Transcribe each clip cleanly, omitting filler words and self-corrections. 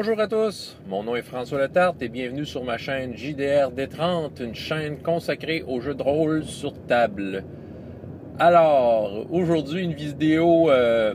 Bonjour à tous, mon nom est François Letarte et bienvenue sur ma chaîne JDR D30, une chaîne consacrée aux jeux de rôle sur table. Alors, aujourd'hui une vidéo,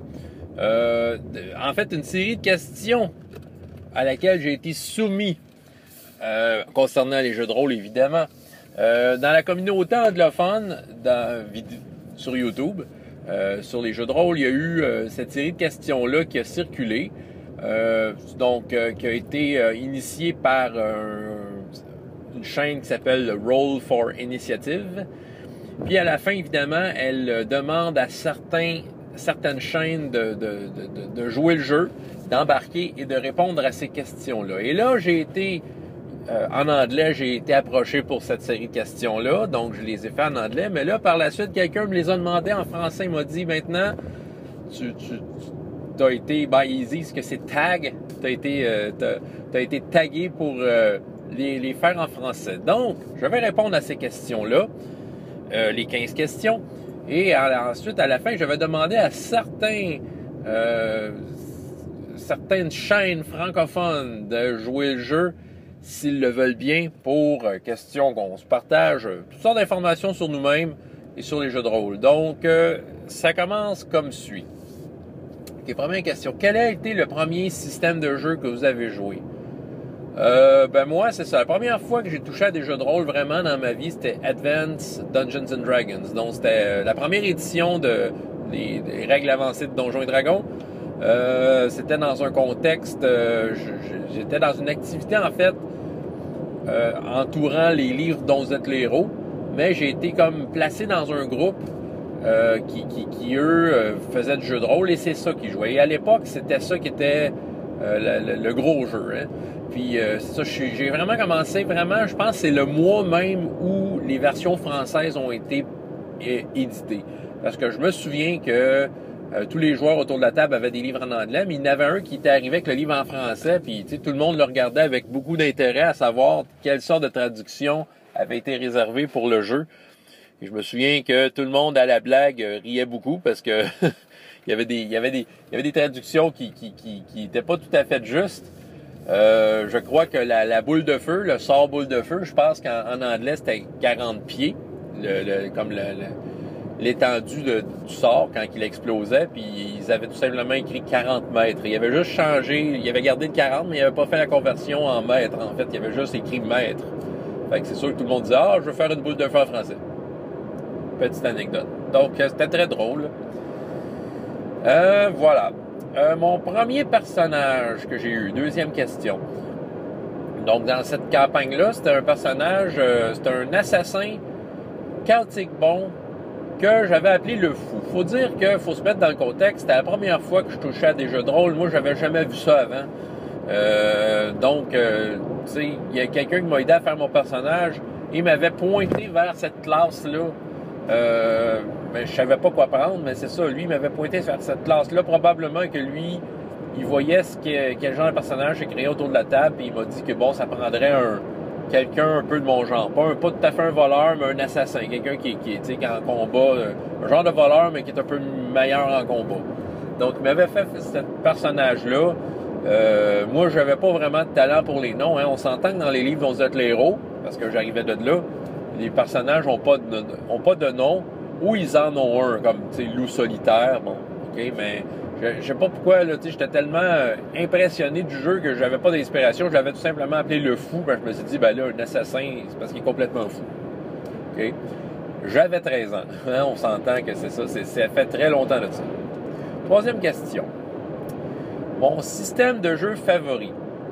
en fait une série de questions à laquelle j'ai été soumis concernant les jeux de rôle évidemment. Dans la communauté anglophone, sur YouTube, sur les jeux de rôle, il y a eu cette série de questions-là qui a circulé. Qui a été initiée par une chaîne qui s'appelle Roll for Initiative. Puis à la fin, évidemment, elle demande à certaines chaînes de jouer le jeu, d'embarquer et de répondre à ces questions-là. Et là, j'ai été, en anglais, j'ai été approché pour cette série de questions-là, donc je les ai fait en anglais. Mais là, par la suite, quelqu'un me les a demandé en français. Il m'a dit, maintenant, tu as été by Easy, ce que c'est tag, tu as été tagué pour les faire en français. Donc, je vais répondre à ces questions-là, les 15 questions, et ensuite, à la fin, je vais demander à certaines chaînes francophones de jouer le jeu, s'ils le veulent bien, pour question qu'on se partage toutes sortes d'informations sur nous-mêmes et sur les jeux de rôle. Donc, ça commence comme suit. Okay, première question. Quel a été le premier système de jeu que vous avez joué? Moi, c'est ça. La première fois que j'ai touché à des jeux de rôle vraiment dans ma vie, c'était Advanced Dungeons and Dragons. Donc, c'était la première édition des règles avancées de Donjons et Dragons. C'était dans un contexte... j'étais dans une activité, en fait, entourant les livres dont vous êtes les héros. Mais j'ai été comme placé dans un groupe qui eux, faisaient du jeu de rôle et c'est ça qu'ils jouaient. Et à l'époque, c'était ça qui était le gros jeu. Hein. Puis, c'est ça, j'ai vraiment commencé, je pense que c'est le mois même où les versions françaises ont été éditées. Parce que je me souviens que tous les joueurs autour de la table avaient des livres en anglais, mais il y en avait un qui était arrivé avec le livre en français, puis tout le monde le regardait avec beaucoup d'intérêt à savoir quelle sorte de traduction avait été réservée pour le jeu. Et je me souviens que tout le monde à la blague riait beaucoup parce que il y avait des traductions qui étaient pas tout à fait justes. Je crois que la boule de feu, le sort boule de feu, je pense qu'en anglais c'était 40 pieds, comme l'étendue du sort quand il explosait, puis ils avaient tout simplement écrit 40 mètres. Il avait juste changé, il avait gardé le 40, mais il n'avait pas fait la conversion en mètres. En fait, il avait juste écrit mètre. Fait que c'est sûr que tout le monde disait « Ah, je veux faire une boule de feu en français ». Petite anecdote. Donc, c'était très drôle. Voilà. Mon premier personnage que j'ai eu, deuxième question. Donc, dans cette campagne-là, c'était un personnage, c'était un assassin chaotique bon que j'avais appelé le fou. Faut dire qu'il faut se mettre dans le contexte. C'était la première fois que je touchais à des jeux de rôle. Moi, j'avais jamais vu ça avant. Tu sais, il y a quelqu'un qui m'a aidé à faire mon personnage. Il m'avait pointé vers cette classe-là. Je savais pas quoi prendre, mais c'est ça, lui, il m'avait pointé vers cette classe-là, probablement que lui, il voyait quel genre de personnage j'ai créé autour de la table, et il m'a dit que bon, ça prendrait quelqu'un un peu de mon genre, pas tout à fait un voleur, mais un assassin, quelqu'un qui est en combat, un genre de voleur, mais qui est un peu meilleur en combat. Donc, il m'avait fait ce personnage-là. Moi, j'avais pas vraiment de talent pour les noms, hein. On s'entend que dans les livres dont vous êtes les héros, parce que j'arrivais de là, les personnages n'ont pas de nom, ou ils en ont un, comme, loup solitaire, bon, ok, mais je sais pas pourquoi, là, j'étais tellement impressionné du jeu que j'avais pas d'inspiration, je l'avais tout simplement appelé le fou, je me suis dit, ben là, un assassin, c'est parce qu'il est complètement fou, ok. J'avais 13 ans, hein, on s'entend que c'est ça, ça fait très longtemps de ça. Troisième question. Mon système de jeu favori.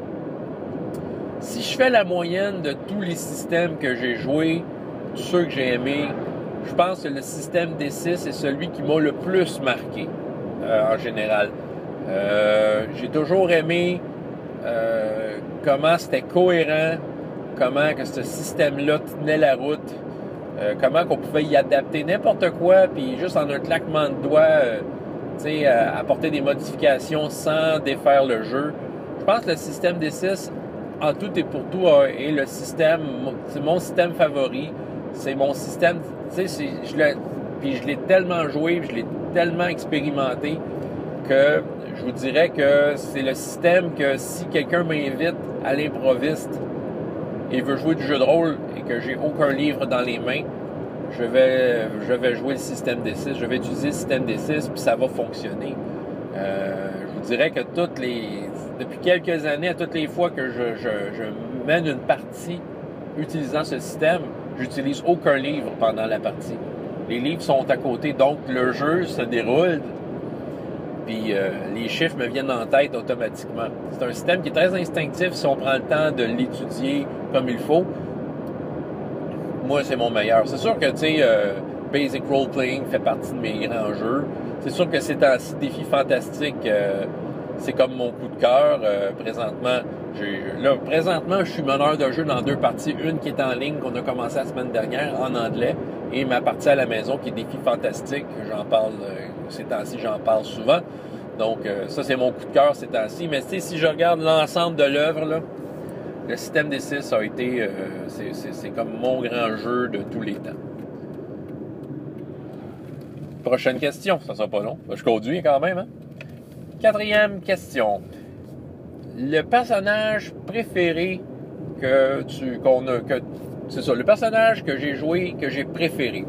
Si je fais la moyenne de tous les systèmes que j'ai joués, ceux que j'ai aimés, je pense que le système D6 est celui qui m'a le plus marqué, en général. J'ai toujours aimé comment c'était cohérent, comment que ce système-là tenait la route, comment qu'on pouvait y adapter n'importe quoi, puis juste en un claquement de doigts, apporter des modifications sans défaire le jeu. Je pense que le système D6, en tout et pour tout, est le système, c'est mon système favori. C'est mon système, puis je l'ai tellement joué, je l'ai tellement expérimenté que je vous dirais que c'est le système que si quelqu'un m'invite à l'improviste et veut jouer du jeu de rôle et que j'ai aucun livre dans les mains, je vais jouer le système D6, je vais utiliser le système D6, puis ça va fonctionner. Je vous dirais que depuis quelques années, à toutes les fois que je mène une partie utilisant ce système, j'utilise aucun livre pendant la partie. Les livres sont à côté, donc le jeu se déroule, puis les chiffres me viennent en tête automatiquement. C'est un système qui est très instinctif si on prend le temps de l'étudier comme il faut. Moi, c'est mon meilleur. C'est sûr que, tu sais, Basic Role Playing fait partie de mes grands jeux. C'est sûr que ces temps-ci, Défi Fantastique, c'est comme mon coup de cœur. Présentement, je suis meneur de jeu dans 2 parties. Une qui est en ligne, qu'on a commencé la semaine dernière, en anglais, et ma partie à la maison, qui est Défi Fantastique. J'en parle, ces temps-ci, j'en parle souvent. Donc, ça, c'est mon coup de cœur ces temps-ci. Mais, tu sais, si je regarde l'ensemble de l'œuvre, là, le système D6 a été, c'est comme mon grand jeu de tous les temps. Prochaine question, ça sera pas long. Je conduis quand même, hein? 4e question. Le personnage préféré c'est ça, le personnage que j'ai joué, que j'ai préféré.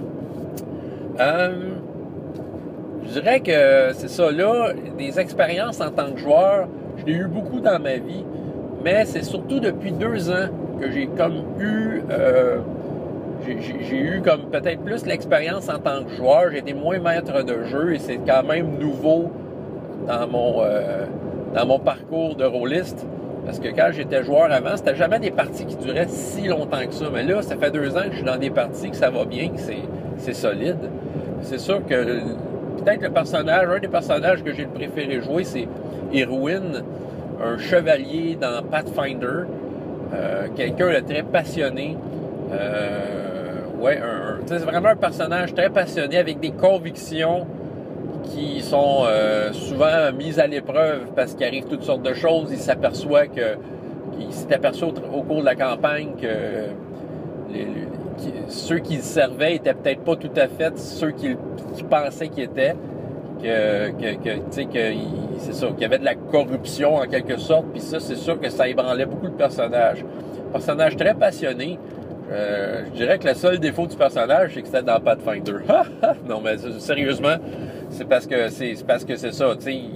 Je dirais que c'est ça, là, des expériences en tant que joueur, je l'ai eu beaucoup dans ma vie, mais c'est surtout depuis 2 ans que j'ai comme eu... j'ai eu comme peut-être plus l'expérience en tant que joueur. J'ai été moins maître de jeu et c'est quand même nouveau dans mon parcours de rôliste. Parce que quand j'étais joueur avant, c'était jamais des parties qui duraient si longtemps que ça. Mais là, ça fait 2 ans que je suis dans des parties que ça va bien, que c'est solide. C'est sûr que peut-être un des personnages que j'ai préféré jouer, c'est Irwin, un chevalier dans Pathfinder. Quelqu'un de très passionné. C'est vraiment un personnage très passionné avec des convictions qui sont souvent mises à l'épreuve parce qu'il arrive toutes sortes de choses. Il s'est aperçu au cours de la campagne que ceux qui le servaient étaient peut-être pas tout à fait ceux qui pensaient qu'ils étaient. C'est ça, qu'il y avait de la corruption en quelque sorte. Puis ça, c'est sûr que ça ébranlait beaucoup le personnage. Personnage très passionné. Je dirais que le seul défaut du personnage, c'est que c'était dans Pathfinder. Non, mais sérieusement, c'est parce que c'est ça.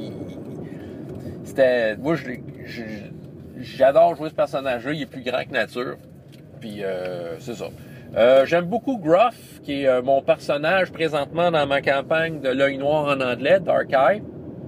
Moi, j'adore jouer ce personnage-là. Il est plus grand que nature. Puis, c'est ça. J'aime beaucoup Gruff, qui est mon personnage présentement dans ma campagne de l'œil noir en anglais, Dark Eye.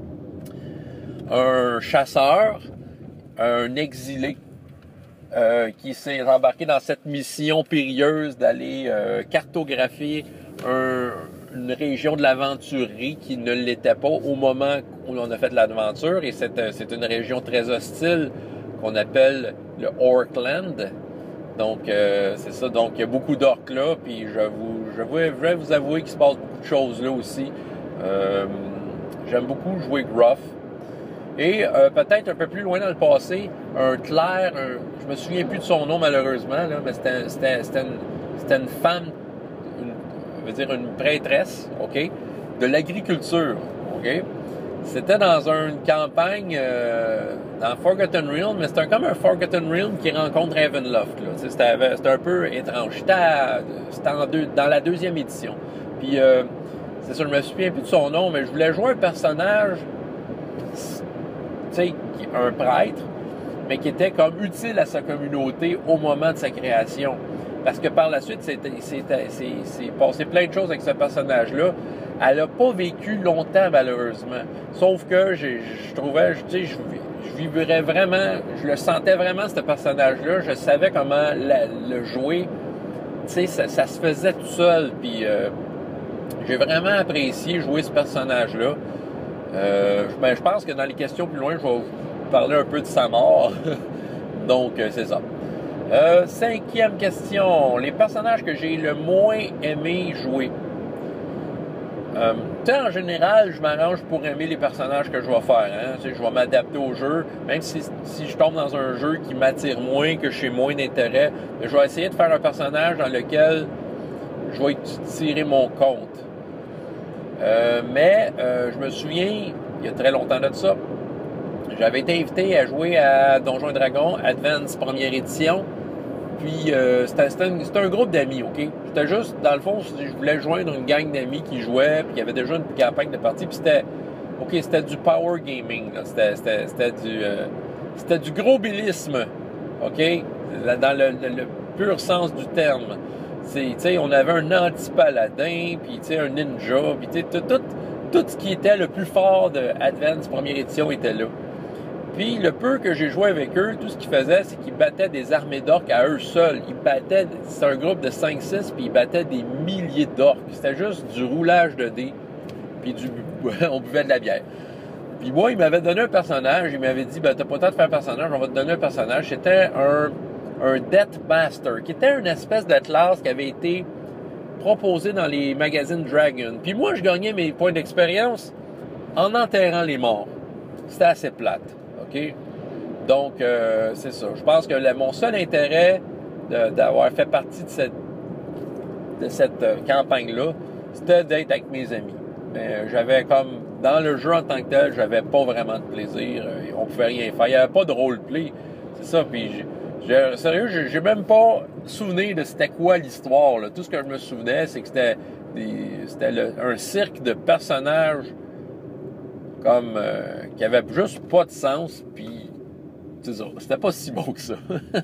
Un chasseur, un exilé. Qui s'est embarqué dans cette mission périlleuse d'aller cartographier une région de l'aventurerie qui ne l'était pas au moment où on a fait de l'aventure. Et c'est une région très hostile qu'on appelle le Orkland. Donc, c'est ça. Donc, il y a beaucoup d'orques là. Puis, je vais vous avouer qu'il se passe beaucoup de choses là aussi. J'aime beaucoup jouer Gruff. Et peut-être un peu plus loin dans le passé, un clerc, je me souviens plus de son nom malheureusement, là, mais c'était une femme, une prêtresse, OK, de l'agriculture, OK. C'était dans une campagne dans Forgotten Realm, mais c'était comme un Forgotten Realm qui rencontre Ravenloft, là. C'était un peu étrange. C'était dans la 2e édition. Puis, c'est ça, je me souviens plus de son nom, mais je voulais jouer un personnage... un prêtre, mais qui était comme utile à sa communauté au moment de sa création. Parce que par la suite, c'est passé plein de choses avec ce personnage-là. Elle n'a pas vécu longtemps, malheureusement. Sauf que je trouvais, je vibrais vraiment, je le sentais vraiment, ce personnage-là. Je savais comment le jouer. Ça se faisait tout seul. Puis j'ai vraiment apprécié jouer ce personnage-là. Je pense que dans les questions plus loin, je vais vous parler un peu de sa mort. Donc, c'est ça. 5e question. Les personnages que j'ai le moins aimé jouer. En général, je m'arrange pour aimer les personnages que je vais faire. Hein? Je vais m'adapter au jeu. Même si je tombe dans un jeu qui m'attire moins, que j'ai moins d'intérêt, je vais essayer de faire un personnage dans lequel je vais tirer mon compte. Mais je me souviens, il y a très longtemps de ça. J'avais été invité à jouer à Donjons et Dragons Advance première édition. Puis c'était un groupe d'amis, OK? C'était juste, dans le fond, je voulais joindre une gang d'amis qui jouaient, puis il y avait déjà une campagne de partie, puis c'était du power gaming, là. C'était du gros bilisme, OK? Dans le pur sens du terme. On avait un anti-paladin, puis un ninja, puis tout ce qui était le plus fort de Advance première édition était là. Puis le peu que j'ai joué avec eux, tout ce qu'ils faisaient, c'est qu'ils battaient des armées d'orques à eux seuls. C'était un groupe de 5-6, puis ils battaient des milliers d'orques. C'était juste du roulage de dés, puis on buvait de la bière. Puis moi, il m'avait donné un personnage, il m'avait dit, t'as pas le temps de faire un personnage, on va te donner un personnage. C'était un Death Master, qui était une espèce de classe qui avait été proposée dans les magazines Dragon. Puis moi, je gagnais mes points d'expérience en enterrant les morts. C'était assez plate. OK? Donc, c'est ça. Je pense que mon seul intérêt d'avoir fait partie de cette campagne-là, c'était d'être avec mes amis. Mais j'avais comme, dans le jeu en tant que tel, j'avais pas vraiment de plaisir. On pouvait rien faire. Il n'y avait pas de roleplay. C'est ça. Puis, sérieux, j'ai même pas souvenir de c'était quoi l'histoire, là. Tout ce que je me souvenais, c'est que c'était un cirque de personnages comme qui avait juste pas de sens, puis c'est ça, c'était pas si beau que ça.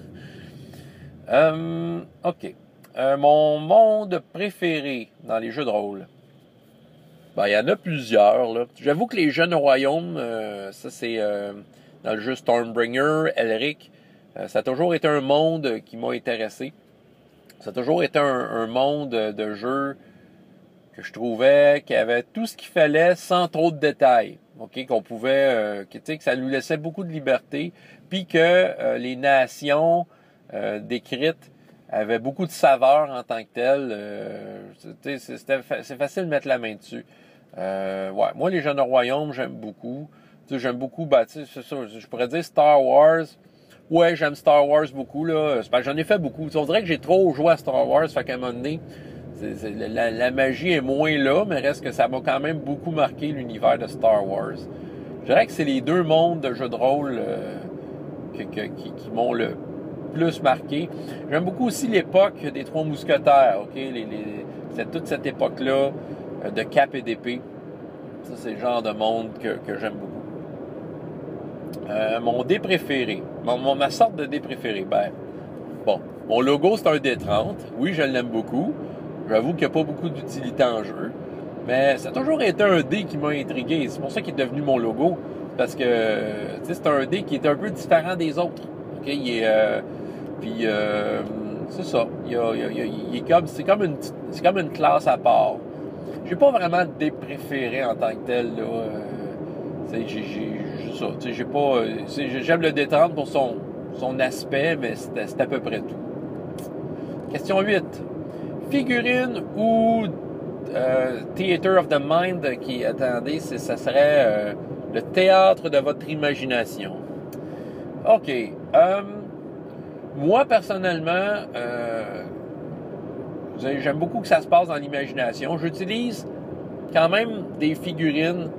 OK. Mon monde préféré dans les jeux de rôle. Il y en a plusieurs, là. J'avoue que les Jeunes Royaumes, ça c'est dans le jeu Stormbringer, Elric, ça a toujours été un monde qui m'a intéressé. Ça a toujours été un monde de jeu que je trouvais qu'il y avait tout ce qu'il fallait sans trop de détails. OK, qu'on pouvait, que ça nous laissait beaucoup de liberté, puis que les nations décrites avaient beaucoup de saveur en tant que telles. C'est facile de mettre la main dessus. Ouais, moi, les Jeunes Royaumes, j'aime beaucoup. J'aime beaucoup, c'est ça, je pourrais dire Star Wars. Ouais, j'aime Star Wars beaucoup, là. J'en ai fait beaucoup. On dirait que j'ai trop joué à Star Wars, fait qu'à un moment donné, la magie est moins là, mais reste que ça m'a quand même beaucoup marqué l'univers de Star Wars. Je dirais que c'est les deux mondes de jeux de rôle qui m'ont le plus marqué. J'aime beaucoup aussi l'époque des Trois Mousquetaires. OK? C'est toute cette époque-là de cap et d'épée. Ça, c'est le genre de monde que j'aime beaucoup. Mon dé préféré. Ma sorte de dé préféré. Mon logo, c'est un D30. Oui, je l'aime beaucoup. J'avoue qu'il n'y a pas beaucoup d'utilité en jeu. Mais ça a toujours été un dé qui m'a intrigué. C'est pour ça qu'il est devenu mon logo. Parce que c'est un dé qui est un peu différent des autres. Okay? C'est ça. C'est comme une classe à part. J'ai pas vraiment de dé préféré en tant que tel. Là. J'aime le D30 pour son aspect, mais c'est à peu près tout. Question 8. Figurine ou Theater of the Mind ça serait le théâtre de votre imagination. OK. Moi, personnellement, j'aime beaucoup que ça se passe dans l'imagination. J'utilise quand même des figurines.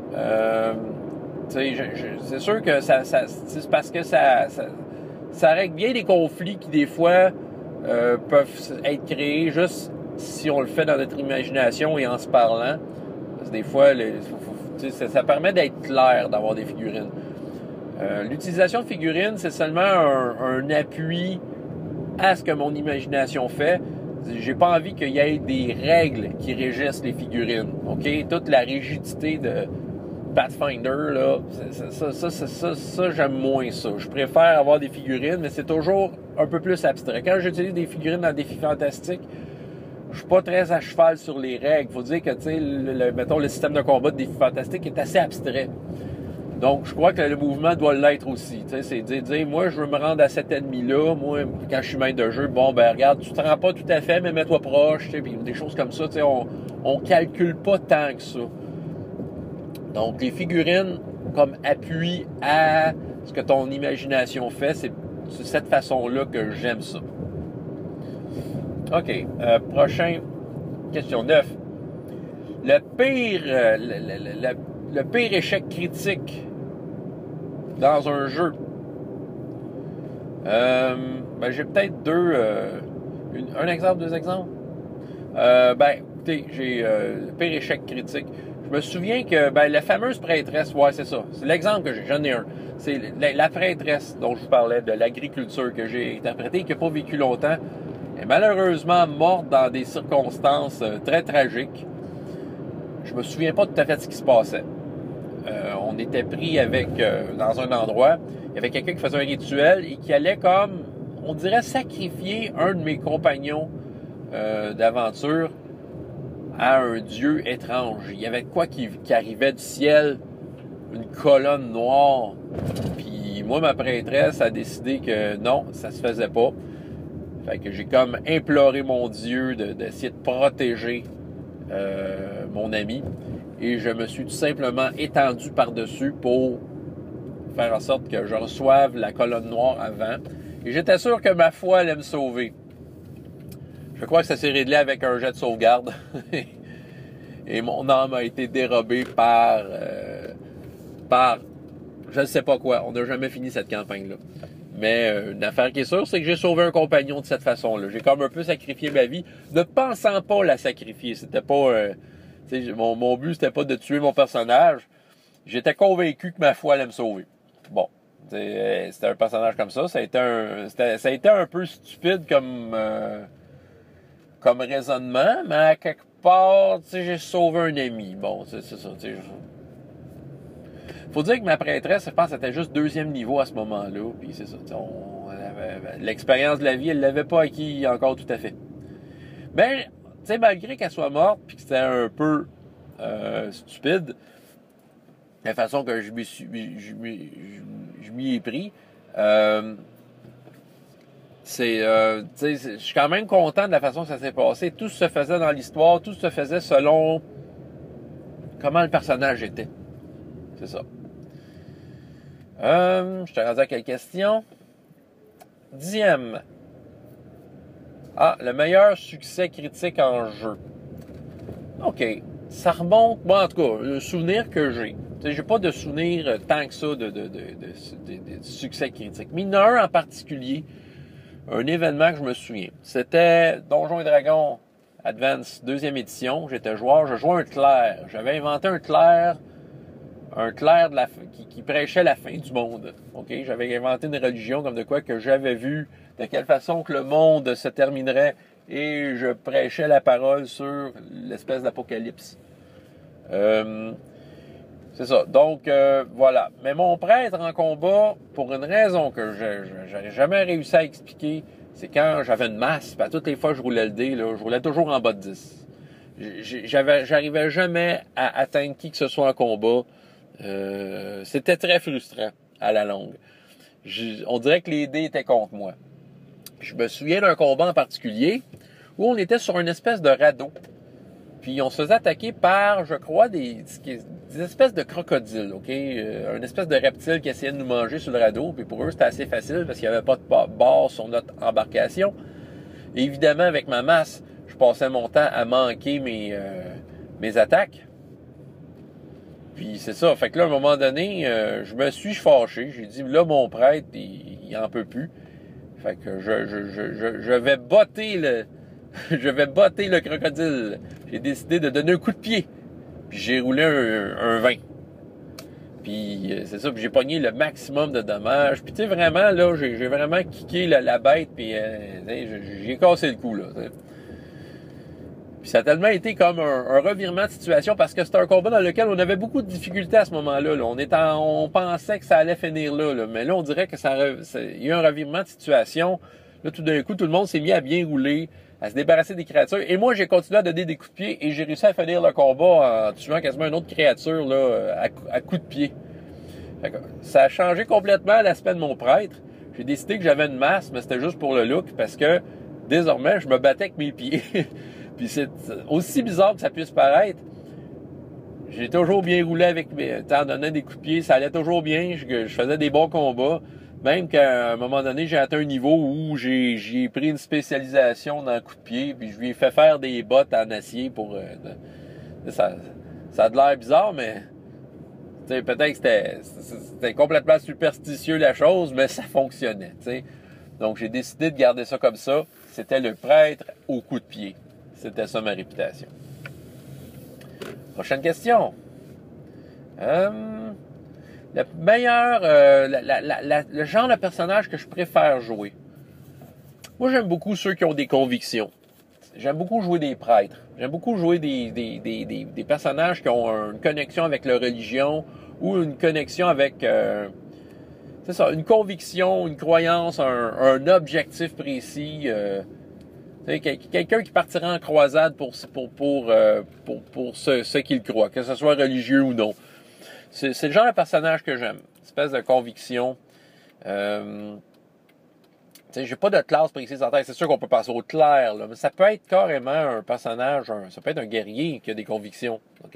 C'est sûr que c'est parce que ça règle bien des conflits qui, des fois, peuvent être créés juste si on le fait dans notre imagination et en se parlant. Parce que des fois, ça permet d'être clair d'avoir des figurines. L'utilisation de figurines, c'est seulement un appui à ce que mon imagination fait. J'ai pas envie qu'il y ait des règles qui régissent les figurines. OK? Toute la rigidité de Pathfinder, là, ça j'aime moins ça. Je préfère avoir des figurines, mais c'est toujours un peu plus abstrait. Quand j'utilise des figurines dans Défis Fantastiques, je suis pas très à cheval sur les règles. Faut dire que, mettons, le système de combat de Défis Fantastiques est assez abstrait. Donc, je crois que le mouvement doit l'être aussi. C'est dire, moi, je veux me rendre à cet ennemi-là. Moi, quand je suis maître de jeu, regarde, tu te rends pas tout à fait, mais mets-toi proche, puis des choses comme ça. On calcule pas tant que ça. Donc, les figurines, comme appui à ce que ton imagination fait, c'est cette façon-là que j'aime ça. OK. Prochain, question 9. Le le pire échec critique dans un jeu. Ben, j'ai peut-être un exemple, deux exemples. Ben, écoutez, j'ai le pire échec critique. Je me souviens que la fameuse prêtresse, ouais, c'est ça. C'est l'exemple que j'ai. J'en ai un. C'est la prêtresse dont je vous parlais, de l'agriculture que j'ai interprétée et qui n'a pas vécu longtemps. Elle est malheureusement morte dans des circonstances très tragiques. Je me souviens pas tout à fait de ce qui se passait. On était pris dans un endroit, il y avait quelqu'un qui faisait un rituel et qui allait comme, on dirait, sacrifier un de mes compagnons d'aventure à un dieu étrange. Il y avait quoi qui arrivait du ciel, une colonne noire. Puis moi, ma prêtresse a décidé que non, ça se faisait pas. Fait que j'ai comme imploré mon dieu d'essayer de protéger mon ami. Et je me suis tout simplement étendu par-dessus pour faire en sorte que je reçoive la colonne noire avant. Et j'étais sûr que ma foi allait me sauver. Je crois que ça s'est réglé avec un jet de sauvegarde. Et mon âme a été dérobée par je ne sais pas quoi. On n'a jamais fini cette campagne-là. Mais une affaire qui est sûre, c'est que j'ai sauvé un compagnon de cette façon-là. J'ai comme un peu sacrifié ma vie, ne pensant pas la sacrifier. C'était pas... mon but, c'était pas de tuer mon personnage. J'étais convaincu que ma foi allait me sauver. Bon. C'était un personnage comme ça. Ça a été un peu stupide comme raisonnement, mais à quelque part, j'ai sauvé un ami. Bon, c'est ça. Faut dire que ma prêtresse, je pense, c'était juste 2e niveau à ce moment-là. Puis c'est ça. L'expérience de la vie, elle l'avait pas acquis encore tout à fait. Mais, malgré qu'elle soit morte, puis que c'était un peu stupide, la façon que je m'y ai pris, je suis quand même content de la façon que ça s'est passé. Tout se faisait dans l'histoire, tout se faisait selon comment le personnage était. C'est ça. Je t'ai rendu à quelle question? 10e. Ah, le meilleur succès critique en jeu. OK. Ça remonte, bon, en tout cas, le souvenir que j'ai. J'ai pas de souvenir tant que ça de succès critique. Mais il y en a un en particulier, un événement que je me souviens. C'était Donjons et Dragons Advance 2e édition. J'étais joueur, je jouais un clerc. J'avais inventé un clerc qui prêchait la fin du monde. OK? J'avais inventé une religion comme de quoi que j'avais vu de quelle façon que le monde se terminerait et je prêchais la parole sur l'espèce d'apocalypse. C'est ça. Donc, voilà. Mais mon prêtre en combat, pour une raison que je n'avais jamais réussi à expliquer, c'est quand j'avais une masse, puis à toutes les fois que je roulais le dé, là, je roulais toujours en bas de 10. J'arrivais jamais à atteindre qui que ce soit en combat. C'était très frustrant à la longue. On dirait que les dés étaient contre moi. Je me souviens d'un combat en particulier où on était sur une espèce de radeau. Puis on se faisait attaquer par, je crois, des espèces de crocodiles, OK? Une espèce de reptile qui essayait de nous manger sur le radeau. Puis pour eux, c'était assez facile parce qu'il n'y avait pas de bord sur notre embarcation. Et évidemment, avec ma masse, je passais mon temps à manquer mes attaques. Puis c'est ça. Fait que là, à un moment donné, je me suis fâché. J'ai dit, là, mon prêtre, il en peut plus. Fait que je vais botter le crocodile. J'ai décidé de donner un coup de pied. Puis j'ai roulé un 20. Puis c'est ça, puis j'ai pogné le maximum de dommages. Puis tu sais, vraiment, là, j'ai vraiment kické la bête, puis j'ai cassé le cou, là. T'sais. Puis ça a tellement été comme un revirement de situation parce que c'était un combat dans lequel on avait beaucoup de difficultés à ce moment-là. Là. On pensait que ça allait finir là. Mais là, on dirait que il y a eu un revirement de situation. Là, tout d'un coup, tout le monde s'est mis à bien rouler, à se débarrasser des créatures. Et moi, j'ai continué à donner des coups de pied et j'ai réussi à finir le combat en tuant quasiment une autre créature là, à coups de pied. Fait que ça a changé complètement l'aspect de mon prêtre. J'ai décidé que j'avais une masse, mais c'était juste pour le look parce que désormais, je me battais avec mes pieds. Puis c'est aussi bizarre que ça puisse paraître, j'ai toujours bien roulé en donnant des coups de pied, ça allait toujours bien, je faisais des bons combats, même qu'à un moment donné, j'ai atteint un niveau où j'ai pris une spécialisation dans le coup de pied, puis je lui ai fait faire des bottes en acier pour... ça a de l'air bizarre, mais Peut-être que c'était complètement superstitieux la chose, mais ça fonctionnait. T'sais. Donc j'ai décidé de garder ça comme ça. C'était le prêtre au coup de pied. C'était ça ma réputation. Prochaine question. Le meilleur, le genre de personnage que je préfère jouer. Moi, j'aime beaucoup ceux qui ont des convictions. J'aime beaucoup jouer des prêtres. J'aime beaucoup jouer des personnages qui ont une connexion avec leur religion ou une connexion avec, c'est ça, une conviction, une croyance, un objectif précis. Quelqu'un qui partira en croisade pour ce qu'il croit, que ce soit religieux ou non. C'est le genre de personnage que j'aime. Une espèce de conviction. J'ai pas de classe précise en tête. C'est sûr qu'on peut passer au clair, là, mais ça peut être carrément un personnage, ça peut être un guerrier qui a des convictions. OK?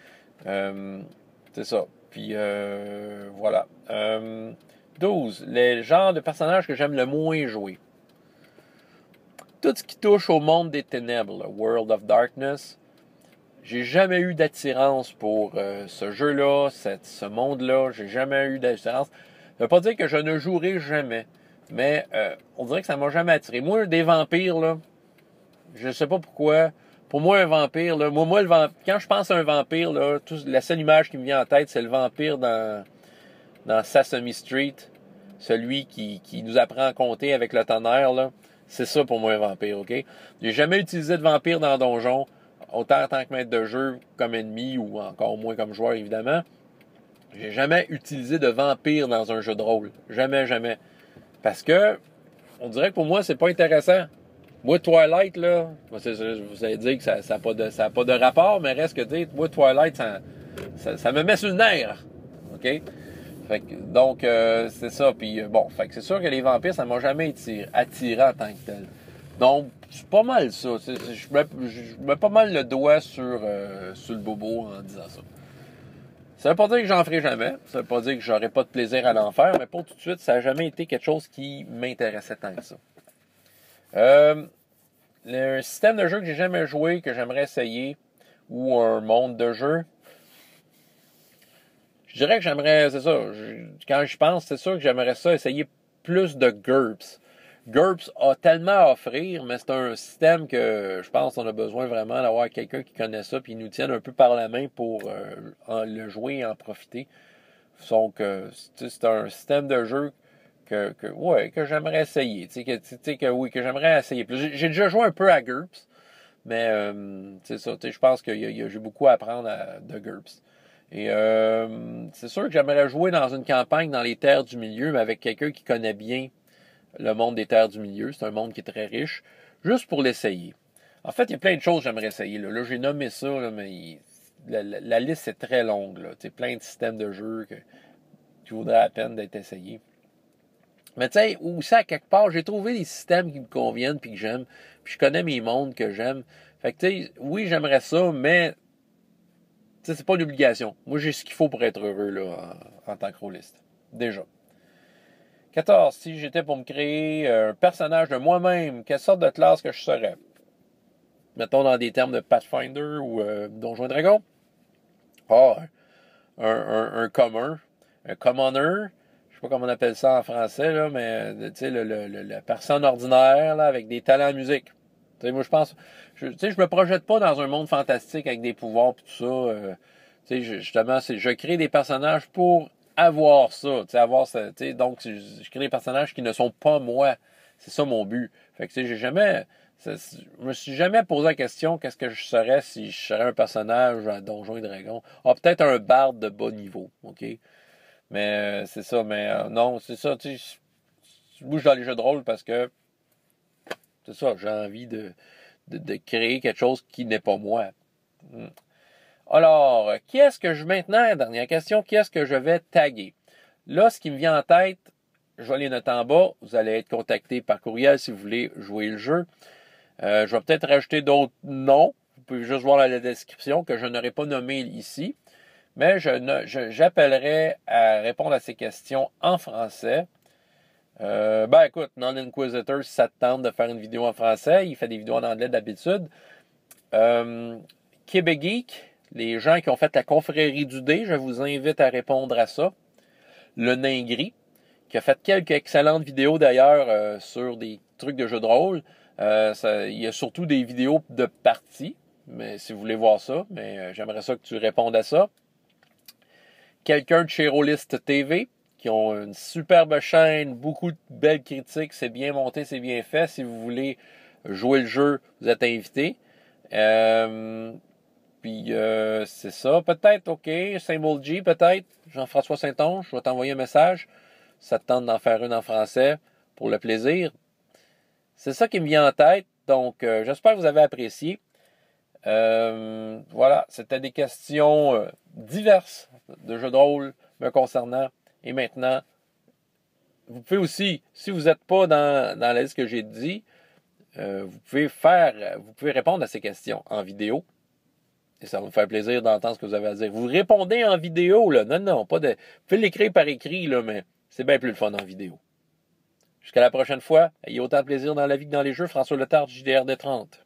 C'est ça. Puis, voilà. 12. Les genres de personnages que j'aime le moins jouer. Tout ce qui touche au monde des ténèbres, là, World of Darkness, j'ai jamais eu d'attirance pour ce jeu-là, ce monde-là. J'ai jamais eu d'attirance. Ça veut pas dire que je ne jouerai jamais. Mais on dirait que ça m'a jamais attiré. Moi, des vampires, là, je sais pas pourquoi. Pour moi, un vampire, là, quand je pense à un vampire, là, la seule image qui me vient en tête, c'est le vampire dans Sesame Street. Celui qui nous apprend à compter avec le tonnerre, là. C'est ça pour moi un vampire, OK? J'ai jamais utilisé de vampire dans Donjon, autant en tant que maître de jeu comme ennemi ou encore moins comme joueur, évidemment. J'ai jamais utilisé de vampire dans un jeu de rôle. Jamais, jamais. Parce que, on dirait que pour moi, c'est pas intéressant. Moi, Twilight, là, vous allez dire que ça n'a pas de rapport, mais reste que, moi, Twilight, ça me met sur le nerf. OK? Fait que, donc, c'est ça. Puis, bon, fait que c'est sûr que les vampires, ça m'a jamais attiré en tant que tel. Donc, c'est pas mal ça. Je mets pas mal le doigt sur le bobo en disant ça. Ça veut pas dire que j'en ferai jamais. Ça veut pas dire que j'aurai pas de plaisir à l'en faire, mais pour tout de suite, ça n'a jamais été quelque chose qui m'intéressait tant que ça. Le système de jeu que j'ai jamais joué, que j'aimerais essayer, ou un monde de jeu, je dirais que j'aimerais, c'est ça, quand je pense, c'est sûr que j'aimerais ça essayer plus de GURPS. GURPS a tellement à offrir, mais c'est un système que je pense qu'on a besoin vraiment d'avoir quelqu'un qui connaît ça puis nous tienne un peu par la main pour le jouer et en profiter. Donc, c'est un système de jeu que j'aimerais essayer. Que j'aimerais essayer plus. J'ai déjà joué un peu à GURPS, mais c'est ça, je pense que j'ai beaucoup à apprendre de GURPS. Et c'est sûr que j'aimerais jouer dans une campagne dans les terres du milieu, mais avec quelqu'un qui connaît bien le monde des terres du milieu. C'est un monde qui est très riche, juste pour l'essayer. En fait, il y a plein de choses que j'aimerais essayer. Là, j'ai nommé ça, là, mais la liste est très longue. Là. Plein de systèmes de jeu qui vaudraient la peine d'être essayés. Mais tu sais, aussi à quelque part, j'ai trouvé des systèmes qui me conviennent puis que j'aime. Puis je connais mes mondes que j'aime. Fait que tu sais, oui, j'aimerais ça, mais c'est pas une obligation. Moi, j'ai ce qu'il faut pour être heureux là, en tant que rôliste. Déjà. 14. Si j'étais pour me créer un personnage de moi-même, quelle sorte de classe que je serais? Mettons dans des termes de Pathfinder ou Donjons et Dragons. Ah, un commun. Un commoner. Je sais pas comment on appelle ça en français, là, mais tu sais, la personne ordinaire là, avec des talents en musique. Tu sais, moi, je pense. Je me projette pas dans un monde fantastique avec des pouvoirs et tout ça. Tu sais, justement, je crée des personnages pour avoir ça, tu sais, donc je crée des personnages qui ne sont pas moi. C'est ça mon but. Fait que tu sais, je me suis jamais posé la question qu'est-ce que je serais si je serais un personnage à Donjons et Dragons. Ah, peut-être un barde de bas niveau, OK? Mais c'est ça, mais non, c'est ça, tu sais, je bouge dans les jeux de rôle parce que c'est ça, j'ai envie de créer quelque chose qui n'est pas moi. Alors, qui est-ce que maintenant, dernière question, qui est-ce que je vais taguer? Là, ce qui me vient en tête, je vais les noter en bas. Vous allez être contacté par courriel si vous voulez jouer le jeu. Je vais peut-être rajouter d'autres noms. Vous pouvez juste voir la description que je n'aurai pas nommé ici. Mais j'appellerai à répondre à ces questions en français. Écoute, Non-Inquisitor, si ça te tente de faire une vidéo en français, il fait des vidéos en anglais d'habitude. Québec Geek, les gens qui ont fait la confrérie du dé, je vous invite à répondre à ça. Le Nain Gris, qui a fait quelques excellentes vidéos d'ailleurs sur des trucs de jeux de rôle. Il y a surtout des vidéos de parties, mais si vous voulez voir ça, mais j'aimerais ça que tu répondes à ça. Quelqu'un de chez Rollist TV, qui ont une superbe chaîne, beaucoup de belles critiques, c'est bien monté, c'est bien fait. Si vous voulez jouer le jeu, vous êtes invité. C'est ça. Peut-être, OK, Symbol G, peut-être. Jean-François Saint-Onge, je vais t'envoyer un message. Ça te tente d'en faire une en français pour le plaisir. C'est ça qui me vient en tête. Donc, j'espère que vous avez apprécié. Voilà, c'était des questions diverses de jeux de rôle me concernant. Et maintenant, vous pouvez aussi, si vous n'êtes pas dans la liste que j'ai dit, vous pouvez répondre à ces questions en vidéo. Et ça va me faire plaisir d'entendre ce que vous avez à dire. Vous répondez en vidéo, là. Non, pas de. Vous pouvez l'écrire par écrit, là, mais c'est bien plus le fun en vidéo. Jusqu'à la prochaine fois, ayez autant de plaisir dans la vie que dans les jeux. François Letarte, JDR des 30.